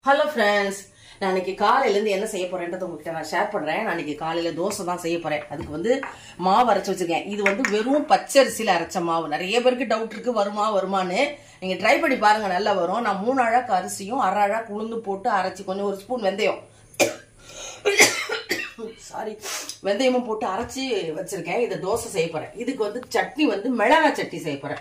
Hello friends, நான் இன்னைக்கு காலையில இருந்து என்ன செய்ய போறேன்றத உங்களுக்கு நான் ஷேர் பண்றேன். நான் இன்னைக்கு காலையில தோசை தான் செய்ய போறேன். அதுக்கு வந்து மாவு அரைச்சு வச்சிருக்கேன். இது வந்து வெறும் பச்சரிசில அரைச்ச மாவு. நிறைய பேருக்கு டவுட் இருக்கு வருமான்னு. நீங்க ட்ரை பண்ணி பாருங்க, நல்லா வரும். நான் 3 அழகு அரிசியும் 1/2 அழகு உளுந்து போட்டு அரைச்சி கொஞ்சம் 1 ஸ்பூன் வெந்தயம் வெந்தயமும் போட்டு அரைச்சி வச்சிருக்கேன். இதை தோசை செய்ய போறேன். இதுக்கு வந்து சட்னி வந்து மிளகாய் சட்னி செய்ய போறேன்.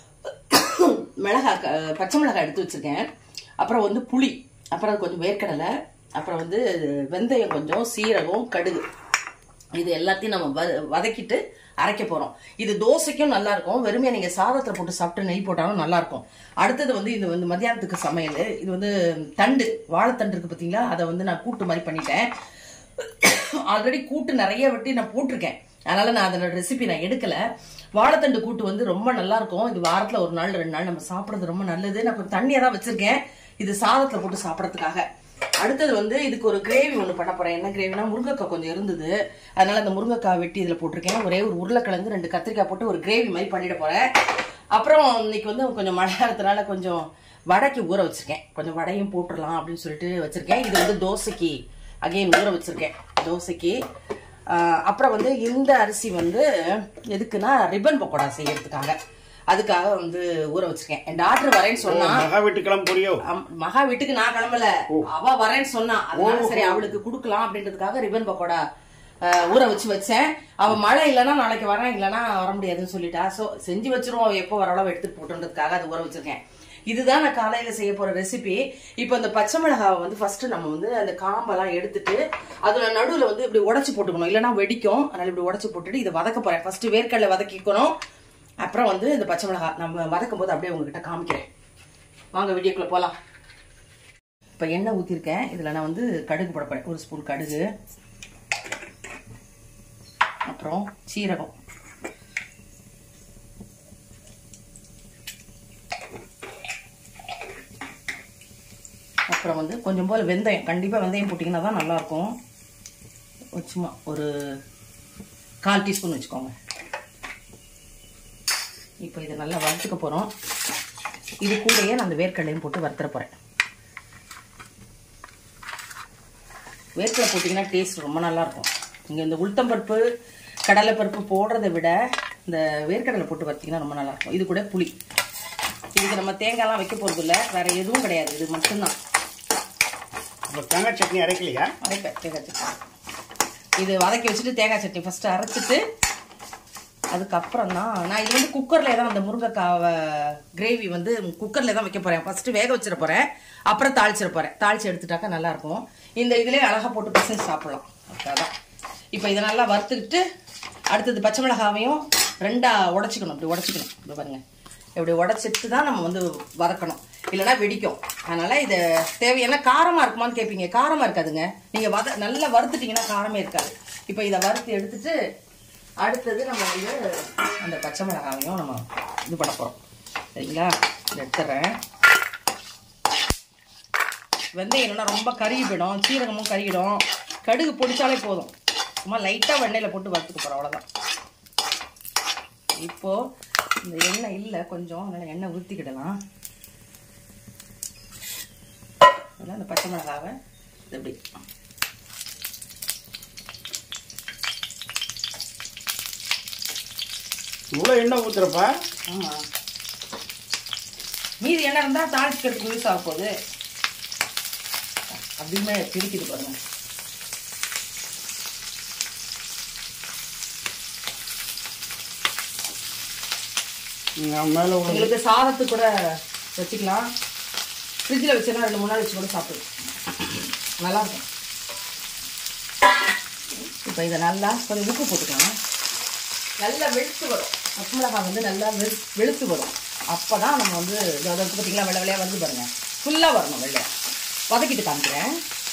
பச்சை மிளகாய் எடுத்து வச்சிருக்கேன். அப்புறம் வந்து புளி, அப்புறம் கொஞ்சம் வேர்க்கடலை, அப்புறம் வந்து வெந்தயம், கொஞ்சம் சீரகம், கடுகு, இது எல்லாத்தையும் நம்ம வதக்கிட்டு அரைக்க போறோம். இது தோசைக்கும் நல்லா இருக்கும். வெறுமையா நீங்க சாதத்துல போட்டு சாப்பிட்டு நெய் போட்டாலும் நல்லா இருக்கும். அடுத்தது வந்து இது வந்து மத்தியானத்துக்கு சமையல். இது வந்து தண்டு, வாழைத்தண்டு இருக்கு பாத்தீங்களா, அதை வந்து நான் கூட்டு மாதிரி பண்ணிட்டேன். ஆல்ரெடி கூட்டு நிறைய வெட்டி நான் போட்டிருக்கேன், அதனால நான் அதோட ரெசிபி நான் எடுக்கல. வாழைத்தண்டு கூட்டு வந்து ரொம்ப நல்லா இருக்கும். இது வாரத்துல 1 நாள் 2 நாள் நம்ம சாப்பிடுறது ரொம்ப நல்லது. நான் கொஞ்சம் தண்ணியா தான் வச்சிருக்கேன், இது சாதத்துல போட்டு சாப்பிடறதுக்காக. அடுத்தது வந்து இதுக்கு ஒரு கிரேவி ஒண்ணு பண்ண போறேன். என்ன கிரேவினா, முருங்கைக்காய் கொஞ்சம் இருந்தது, அதனால அந்த முருங்கைக்காய் வெட்டி இதுல போட்டிருக்கேன். ஒரே ஒரு உருளைக்கிழங்கு 2 கத்திரிக்காய் போட்டு ஒரு கிரேவி மாதிரி பண்ணிட போறேன். அப்புறம் இன்னைக்கு வந்து கொஞ்சம் மழை நேரத்தினால கொஞ்சம் வடைக்கு ஊற வச்சிருக்கேன். கொஞ்சம் வடையும் போட்டுடலாம் அப்படின்னு சொல்லிட்டு வச்சிருக்கேன். இது வந்து தோசைக்கு அகைன் ஊற வச்சிருக்கேன், தோசைக்கு. அப்புறம் வந்து இந்த அரிசி வந்து எதுக்குன்னா ரிப்பன் பக்கோடா செய்யறதுக்காக, அதுக்காக வந்து ஊற வச்சிருக்கேன். என் டாக்டர் வரேன்னு சொன்னா, மகா வீட்டுக்கு நான் கிளம்பல, அவ வரேன்னு சொன்னா, அதனால சரி அவளுக்கு குடுக்கலாம் அப்படின்றதுக்காக ரிப்பன் பக்கோடா ஊற வச்சேன். அவ மழை இல்லைன்னா நாளைக்கு வரேன், இல்லைன்னா வர முடியாதுன்னு சொல்லிட்டா. சோ செஞ்சு வச்சிருவோம், அவ எப்போ வரளவு எடுத்துட்டு போட்டுன்றதுக்காக அது ஊற வச்சிருக்கேன். இதுதான் நான் காலையில செய்ய போற ரெசிபி. இப்போ இந்த பச்சை மிளகாவை வந்து ஃபர்ஸ்ட் நம்ம வந்து அந்த காம்பெல்லாம் எடுத்துட்டு அதுல நடுவுல வந்து இப்படி உடைச்சு போட்டுக்கணும், இல்லைன்னா வெடிக்கும். அதனால இப்படி உடைச்சு போட்டுட்டு இதை வதக்க போறேன். ஃபர்ஸ்ட் வேர்க்கடலை வதக்கிக்கணும், அப்புறம் வந்து இந்த பச்சை மிளகாய் நம்ம வதக்கும் போது அப்படியே உங்ககிட்ட காமிக்கிறேன். வாங்க வீடியோக்குள்ள போலாம். இப்ப எண்ணெய் ஊத்திருக்கேன். இதுல நான் வந்து கடுகு போட போறேன். 1 ஸ்பூன் கடுகு, அப்புறம் சீரகம், அப்புறம் வந்து கொஞ்சம் போல வெந்தயம். கண்டிப்பா வெந்தயம் போட்டீங்கன்னா தான் நல்லா இருக்கும். சும்மா ஒரு 1/4 டீஸ்பூன் வச்சுக்கோங்க. இப்போ இதை நல்லா வறுத்துக்க போறோம். இது கூடயே நான் அந்த வேர்க்கடலையும் போட்டு வறுத்துற போறேன். வேர்க்கடலை போட்டீங்கன்னா டேஸ்ட் ரொம்ப நல்லா இருக்கும். நீங்க இந்த உளுத்தம்பருப்பு, கடலைப்பருப்பு போடுறதை விட இந்த வேர்க்கடலை போட்டு வறுத்தீங்கன்னா ரொம்ப நல்லா இருக்கும். இது கூட புளி. இதுக்கு நம்ம தேங்காய்லாம் வைக்க போறது இல்லை, வேற எதுவும் கிடையாது, இது மட்டும்தான். தேங்காய் சட்னி அரைக்கலையா? அரைப்பேன் தேங்காய் சட்னி. இது வதக்கி வச்சுட்டு தேங்காய் சட்னி ஃபர்ஸ்ட் அரைச்சிட்டு அதுக்கப்புறம் தான் நான் இது வந்து குக்கர்ல தான் அந்த முருங்கைக்காவை கிரேவி வந்து குக்கர்ல தான் வைக்க போறேன். ஃபர்ஸ்ட் வேக வச்சிட போறேன், அப்புறம் தாளிச்சிட போறேன். தாளிச்சு எடுத்துட்டாக்கா நல்லா இருக்கும். இந்த இதுலயே அழகா போட்டு பசங்க சாப்பிடலாம். அதான் இப்போ இதை நல்லா வறுத்துக்கிட்டு அடுத்தது பச்சை மிளகாவையும் 2ஆ உடைச்சிக்கணும். இப்படி உடைச்சிக்கணும். இப்படி பாருங்க, இப்படி உடைச்சிட்டு தான் நம்ம வந்து வதக்கணும், இல்லைன்னா வெடிக்கும். அதனால இதை தேவையான காரமா இருக்குமான்னு கேட்பீங்க. காரமா இருக்காதுங்க, நீங்க நல்லா வறுத்துட்டீங்கன்னா காரமே இருக்காது. இப்போ இதை வறுத்து எடுத்துட்டு அடுத்தது நம்ம வந்து அந்த பச்சை மிளகாவையும் நம்ம இது பண்ண போறோம். சரிங்களா? இதை எடுத்துறேன். வெந்தயம் இல்லைன்னா ரொம்ப கருகி போயிடும், சீரகமும் கருகிடும். கடுகு பொடிச்சாலே போதும், சும்மா லைட்டா வெண்ணெயில போட்டு வறுத்துக்க போறோம், அவ்வளவுதான். இப்போ இந்த எண்ணெய் இல்லை கொஞ்சம், அதனால எண்ணெய் ஊற்றிக்கிடலாம். அதனால இந்த பச்சை மிளகாவை எப்படி இவ்வளோ எண்ணெய் ஊத்துறப்பா? ஆமா, மீதி எண்ணெய் இருந்தா தாளிச்சுக்கிறதுக்கு யூஸ் ஆக போகுது. அப்படியுமே பிரிக்குது பாருங்க. உங்களுக்கு சாதத்துக்கு கூட வச்சுக்கலாம், ஃப்ரிட்ஜில் வச்சுன்னா 2-3 நாள் வச்சு கூட சாப்பிடுவோம், நல்லா இருக்கும். இப்போ இதை நல்லா கொஞ்சம் உப்பு போட்டுக்கலாம். நல்லா வெளுத்து வரும், பச்சை மிளகாய் வந்து நல்லா வெளுத்து வரும். அப்போதான் நம்ம வந்து அதை பார்த்தீங்களா, வெள்ளை வெள்ளையாக வந்து பாருங்க, ஃபுல்லாக வரணும். வெள்ளையா வதக்கிட்டு காமிக்கிறேன்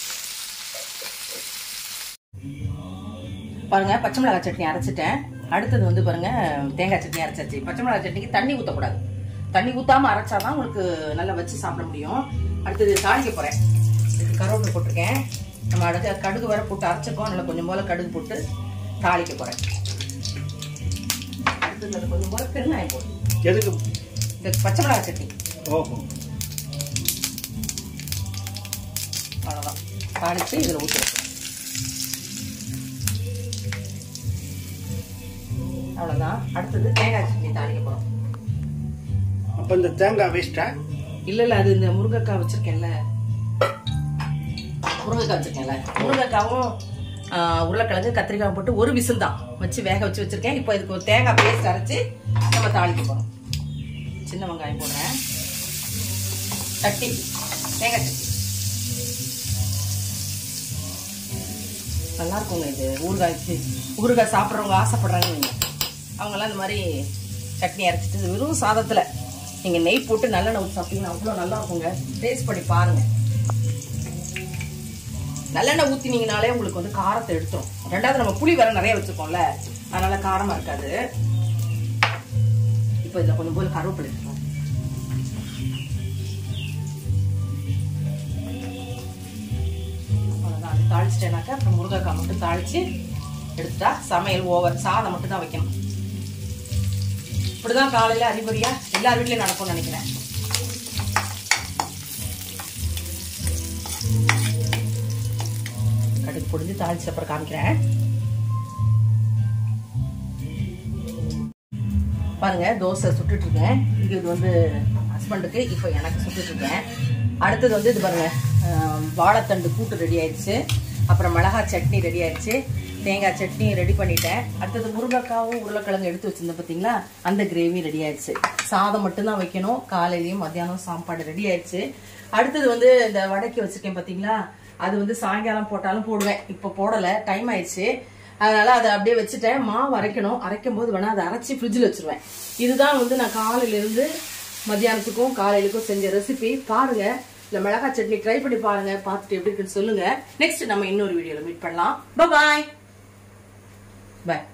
பாருங்க. பச்சை மிளகாய் சட்னி அரைச்சிட்டேன். அடுத்தது வந்து பாருங்க, தேங்காய் சட்னி அரைச்சாச்சு. பச்சை மிளகாய் சட்னிக்கு தண்ணி ஊற்றக்கூடாது, தண்ணி ஊற்றாம அரைச்சாதான் உங்களுக்கு நல்லா வச்சு சாப்பிட முடியும். அடுத்தது தாளிக்க போறேன். கருவேப்பிலை போட்டிருக்கேன். நம்ம அடுத்து கடுகு வர போட்டு அரைச்சிருக்கோம், நல்லா கொஞ்சம் போல கடுகு போட்டு தாளிக்க போறேன். அடுத்தது கொஞ்சம் போல பெருங்காயம் போட்டு. எதுக்கு? இந்த பச்சை மிளகாய் சட்னி. ஓஹோ. அவ்வளோதான். தாளித்து இதில் ஊற்றிருக்கோம். அவ்வளோதான். அடுத்தது தேங்காய் சட்னி தாளிக்க போகிறோம். அப்போ இந்த தேங்காய் வேஸ்டா? இல்லை, அது இந்த முருங்கைக்காய் வச்சுருக்கேன்ல, முருங்கைக்காவும் உருளைக்கிழங்கு கத்திரிக்காய் போட்டு ஒரு விசில் தான் வச்சு வேக வச்சு வச்சிருக்கேன். இப்போ இதுக்கு ஒரு தேங்காய் பேஸ்ட் அரைச்சி நம்ம தாளிக்க போகிறோம். சின்ன வெங்காயம் போடுறேன். சட்னி, தேங்காய் சட்னி நல்லா இருக்குங்க. இது ஊறுகாய் சாப்பிட்றவங்க ஆசைப்படுறாங்க, அவங்கெல்லாம் இந்த மாதிரி சட்னி அரைச்சிட்டு வெறும் சாதத்தில் நீங்கள் நெய் போட்டு நல்லெண்ணெய் ஊற்றி சாப்பிட்டீங்கன்னா அவ்வளோ நல்லா இருக்குங்க. டேஸ்ட் பண்ணி பாருங்கள். நல்லெண்ணெய் ஊற்றினீங்கனாலே உங்களுக்கு வந்து காரத்தை எடுத்துரும். ரெண்டாவது நம்ம புளி வேற நிறைய வச்சுருக்கோம்ல, அதனால காரமாக இருக்காது. இப்போ இதில் கொஞ்சம் போய் கருவேப்பிலை எடுத்துக்கோம். அவ்வளோதான். அது தாளிச்சிட்டேனாக்கா அப்புறம் முருங்கைக்காய் மட்டும் தாளித்து எடுத்துட்டா சமையல் ஓவர். சாதம் மட்டும் தான் வைக்கணும். இப்படிதான் காலையில் அறிகுறியாக எல்லார் வீட்லையும் நடக்கும்னு நினைக்கிறேன். கடுகு பொடிஞ்சு தாளிச்சு அப்புறம் காமிக்கிறேன். பாருங்க, தோசை சுட்டுட்டு இருக்கேன். இங்க இது வந்து ஹஸ்பண்டுக்கு, இப்போ எனக்கு சுட்டுட்டு இருக்கேன். அடுத்தது வந்து இது பாருங்க, வாழைத்தண்டு கூட்டு ரெடி ஆயிடுச்சு. அப்புறம் மிளகாய் சட்னி ரெடி ஆயிடுச்சு. தேங்காய் சட்னி ரெடி பண்ணிட்டேன். அடுத்தது முருங்கைக்காவும் உருளைக்கிழங்கு எடுத்து வச்சிருந்தேன் பார்த்தீங்களா, அந்த கிரேவி ரெடி ஆயிடுச்சு. சாதம் மட்டும்தான் வைக்கணும். காலையிலயும் மத்தியானம் சாப்பாடு ரெடி ஆயிடுச்சு. அடுத்தது வந்து இந்த வடக்கி வச்சிருக்கேன் பார்த்தீங்களா, அது வந்து சாயங்காலம் போட்டாலும் போடுவேன். இப்போ போடலை, டைம் ஆயிடுச்சு. அதனால அதை அப்படியே வச்சுட்டேன். மாவு அரைக்கணும். அரைக்கும் போது வேணா அதை அரைச்சி ஃப்ரிட்ஜில் வச்சிருவேன். இதுதான் வந்து நான் காலையிலேருந்து மத்தியானத்துக்கும் காலையிலுக்கும் செஞ்ச ரெசிபி. பாருங்க, இந்த மிளகாய் சட்னி ட்ரை பண்ணி பாருங்க. பார்த்துட்டு எப்படி இருக்குன்னு சொல்லுங்க. நெக்ஸ்ட் நம்ம இன்னொரு வீடியோல மீட் பண்ணலாம். பாய் பாய்.